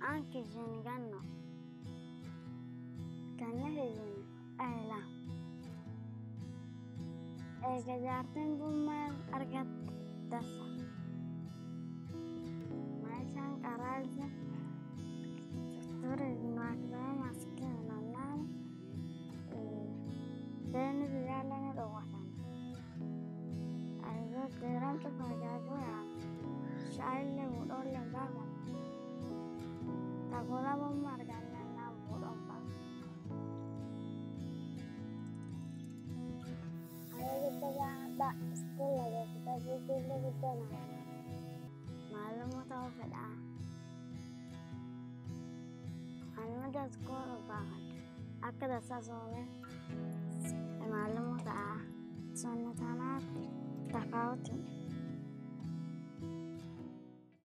anche se ne Gano. Gano là. E che giartin bumman argat dasa. Maisan karalza. Tore makna maske nanan. Den rialana rawatan. Ayo keram tu pagago ya. Shaile mudolle bagan. Tagola bumar ganna na mudon. Kita ada sekolah ya kita belajar kita nak malam atau pada anu dah sekolah banget aku dah sesuai malam tak soalnya tanah tak kau